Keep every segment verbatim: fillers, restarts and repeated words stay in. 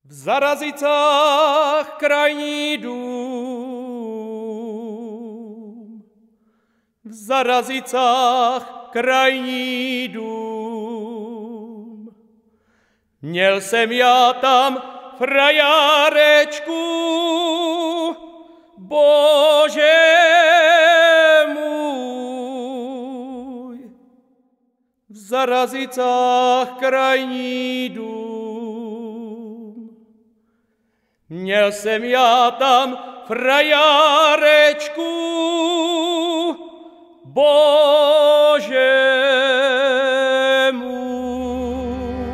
V Zarazicách krajní dům, v Zarazicách krajní dům. Měl jsem já tam frajárečku, Bože můj. V Zarazicách krajní dům. Měl jsem já tam frajárečku, Bože můj.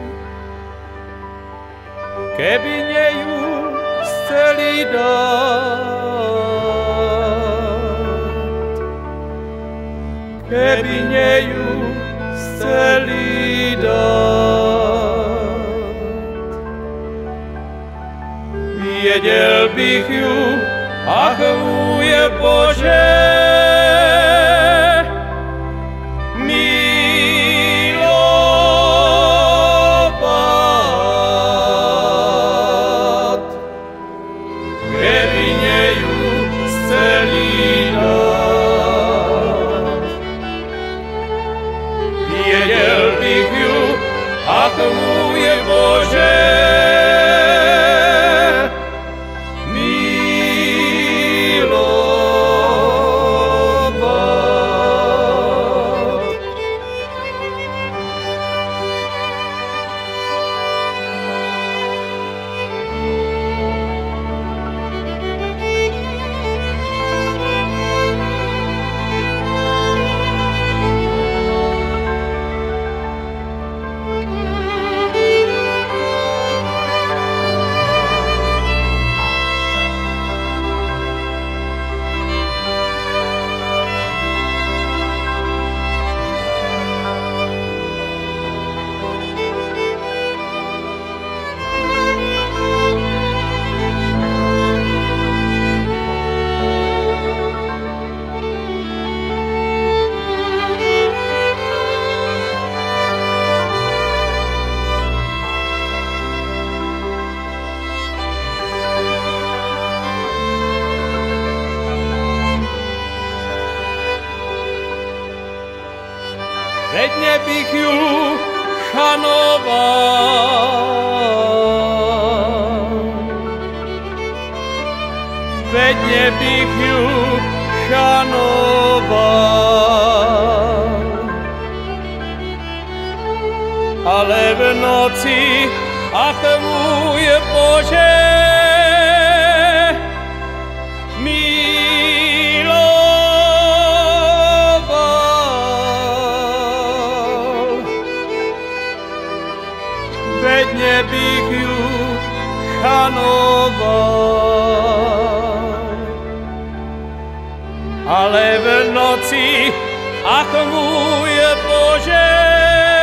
Keby neju chceli dát, keby neju chceli dát, věděl bych ju, ach můj Bože, milovat, keby neju chceli dát. Věděl bych ju, ach můj Bože, Vedně bych ju šanoval, vedně bych ju šanoval, ale v noci, ach můj Bože, vedně bych ju šanoval, ale v noci, ach můj Bože,